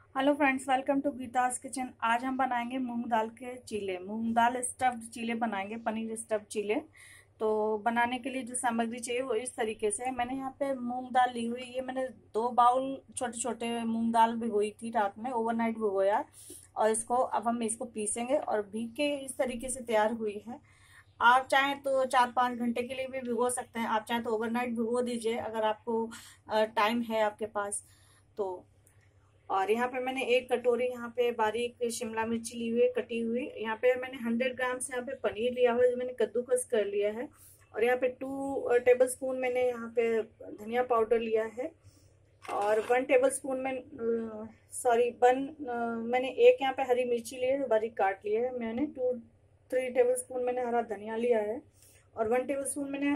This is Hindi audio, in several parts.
Hello friends, welcome to Geeta's kitchen. आज हम बनाएंगे मूंग दाल के चीले, मूंग दाल स्टफ्ड चीले बनाएंगे, पनीर स्टफ्ड चीले। तो बनाने के लिए जो सामग्री चाहिए वो इस तरीके से है। मैंने यहाँ पे मूंग दाल ली हुई, ये मैंने 2 बाउल छोटे छोटे मूंग दाल भिगोई थी रात में, ओवरनाइट भिगोया। और इसको अब हम इसको पीसेंगे और भीग के इस तरीके से तैयार हुई है। आप चाहें तो 4-5 घंटे के लिए भी भिगो सकते हैं, आप चाहें तो ओवरनाइट भिगो दीजिए अगर आपको टाइम है आपके पास तो। और यहाँ पे मैंने 1 कटोरी यहाँ पे बारीक शिमला मिर्ची ली हुई है कटी हुई। यहाँ पे मैंने 100 ग्राम से यहाँ पे पनीर लिया हुआ है जो मैंने कद्दूकस कर लिया है। और यहाँ पे 2 टेबल स्पून मैंने यहाँ पे धनिया पाउडर लिया है। और 1 टेबल स्पून में सॉरी वन मैंने एक यहाँ पे हरी मिर्ची ली है, बारीक काट लिया है मैंने। 3 टेबल स्पून मैंने हरा धनिया लिया है। और 1 टेबल स्पून मैंने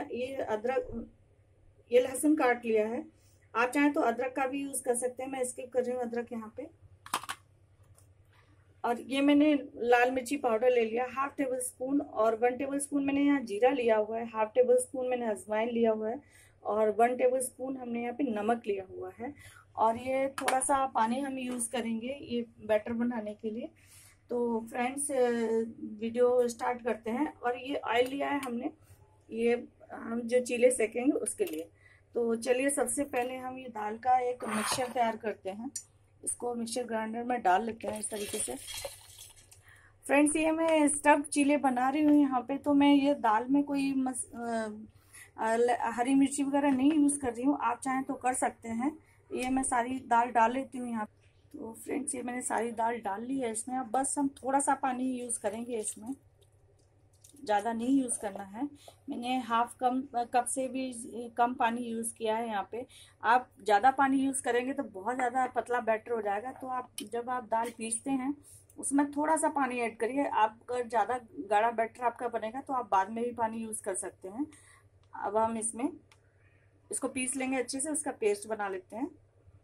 ये लहसुन काट लिया है। आप चाहें तो अदरक का भी यूज कर सकते हैं, मैं स्किप कर रही हूँ अदरक यहाँ पे। और ये मैंने लाल मिर्ची पाउडर ले लिया 1/2 टेबल स्पून। और 1 टेबल स्पून मैंने यहाँ जीरा लिया हुआ है, 1/2 टेबल स्पून मैंने अजवाइन लिया हुआ है। और 1 टेबल स्पून हमने यहाँ पे नमक लिया हुआ है। और ये थोड़ा सा पानी हम यूज करेंगे ये बैटर बनाने के लिए। तो फ्रेंड्स, वीडियो स्टार्ट करते हैं। और ये ऑयल लिया है हमने, ये हम जो चीले सेकेंगे उसके लिए। तो चलिए, सबसे पहले हम ये दाल का एक मिक्सचर तैयार करते हैं। इसको मिक्सचर ग्राइंडर में डाल लेते हैं इस तरीके से। फ्रेंड्स, ये मैं स्टफ्ड चीले बना रही हूँ यहाँ पे, तो मैं ये दाल में कोई हरी मिर्ची वगैरह नहीं यूज़ कर रही हूँ, आप चाहें तो कर सकते हैं। ये मैं सारी दाल डाल लेती हूँ यहाँ पे। तो फ्रेंड्स, ये मैंने सारी दाल डाल ली है इसमें। अब बस हम थोड़ा सा पानी यूज़ करेंगे इसमें, ज़्यादा नहीं यूज़ करना है। मैंने हाफ कप से भी कम पानी यूज़ किया है यहाँ पे। आप ज़्यादा पानी यूज़ करेंगे तो बहुत ज़्यादा पतला बैटर हो जाएगा। तो आप जब आप दाल पीसते हैं उसमें थोड़ा सा पानी ऐड करिए। आप अगर ज़्यादा गाढ़ा बैटर आपका बनेगा तो आप बाद में भी पानी यूज़ कर सकते हैं। अब हम इसको पीस लेंगे अच्छे से, उसका पेस्ट बना लेते हैं।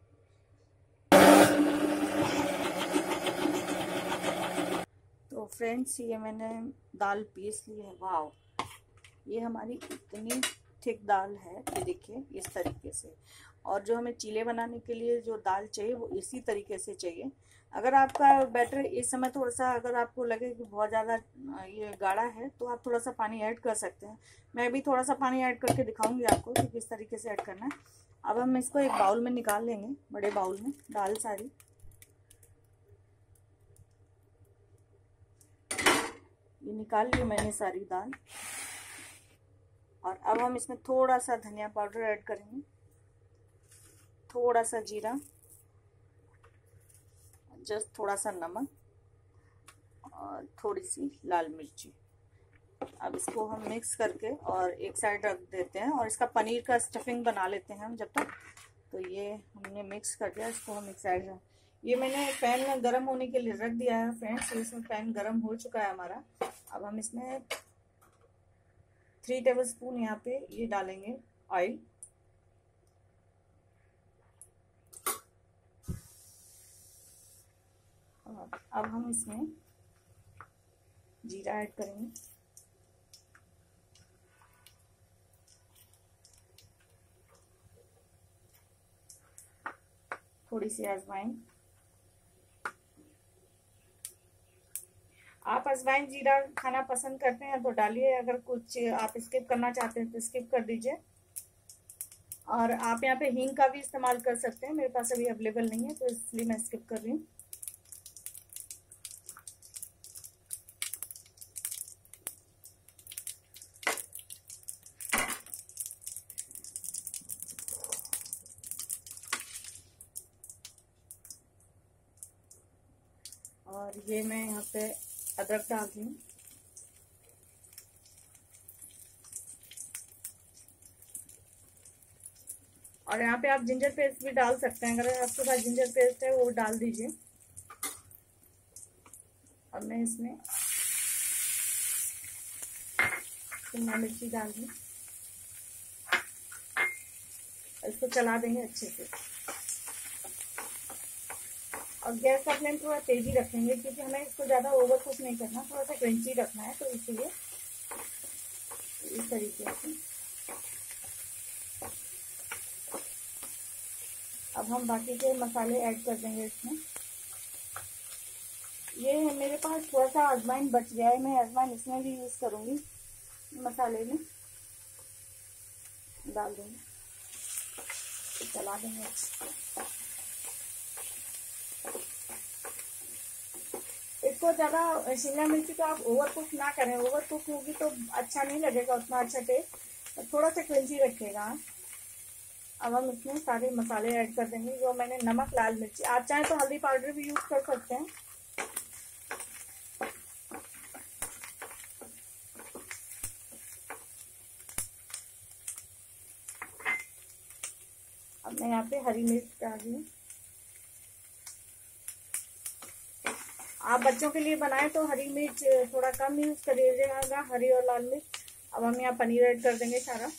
तो फ्रेंड्स, ये मैंने दाल पीस ली है। वाह, ये हमारी इतनी थिक दाल है, ये देखिए इस तरीके से। और जो हमें चीले बनाने के लिए जो दाल चाहिए वो इसी तरीके से चाहिए। अगर आपका बैटर इस समय थोड़ा सा, अगर आपको लगे कि बहुत ज़्यादा ये गाढ़ा है तो आप थोड़ा सा पानी ऐड कर सकते हैं। मैं भी थोड़ा सा पानी ऐड करके दिखाऊंगी आपको कि किस तरीके से ऐड करना है। अब हम इसको एक बाउल में निकाल लेंगे, बड़े बाउल में दाल सारी। ये निकाल ली मैंने सारी दाल। और अब हम इसमें थोड़ा सा धनिया पाउडर ऐड करेंगे, थोड़ा सा जीरा, जस्ट थोड़ा सा नमक और थोड़ी सी लाल मिर्ची। अब इसको हम मिक्स करके और एक साइड रख देते हैं और इसका पनीर का स्टफिंग बना लेते हैं हम जब तक। तो ये हमने मिक्स कर दिया, इसको हम एक साइड रख। ये मैंने पैन में गर्म होने के लिए रख दिया है फ्रेंड्स। इसमें पैन गर्म हो चुका है हमारा। अब हम इसमें 3 टेबल स्पून यहाँ पे ये डालेंगे ऑयल। और अब हम इसमें जीरा ऐड करेंगे, थोड़ी सी अजवाइन। आप अजवाइन जीरा खाना पसंद करते हैं तो डालिए, अगर कुछ आप स्किप करना चाहते हैं तो स्किप कर दीजिए। और आप यहाँ पे हींग का भी इस्तेमाल कर सकते हैं, मेरे पास अभी अवेलेबल नहीं है तो इसलिए मैं स्किप कर रही हूँ। और ये मैं यहाँ पे अदरक डाल दी हूँ। और यहाँ पे आप जिंजर पेस्ट भी डाल सकते हैं, अगर आपके पास जिंजर पेस्ट है वो डाल दीजिए। और मैं इसमें शिमला मिर्ची डाल दी, इसको चला देंगे अच्छे से। और गैस का फ्लेम थोड़ा तेजी रखेंगे क्योंकि हमें इसको ज़्यादा ओवर कुक नहीं करना, थोड़ा सा क्रंची रखना है, तो इसलिए इस तरीके से। अब हम बाकी के मसाले ऐड कर देंगे इसमें। ये है मेरे पास थोड़ा सा अजवाइन बच गया है, मैं अजवाइन इसमें भी यूज करूंगी, मसाले में डाल दूंगी, चला देंगे। इसको ज्यादा शिमला मिर्ची को आप ओवर कुक ना करें, ओवर कुक होगी तो अच्छा नहीं लगेगा, उतना अच्छा टेस्ट, थोड़ा सा क्रंची रखेगा। अब हम इसमें सारे मसाले ऐड कर देंगे, जो मैंने नमक, लाल मिर्ची, आप चाहें तो हल्दी पाउडर भी यूज कर सकते हैं। अब मैं यहाँ पे हरी मिर्च डाल दी। आप बच्चों के लिए बनाएं तो हरी मिर्च थोड़ा कम यूज करिएगा, हरी और लाल मिर्च। अब हम यहाँ पनीर ऐड कर देंगे सारा।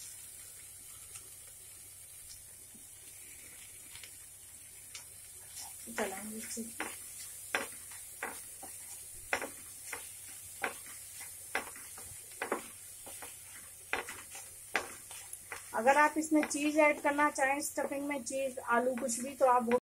चलाएंगे। अगर आप इसमें चीज ऐड करना चाहें, स्टफिंग में चीज, आलू, कुछ भी, तो आप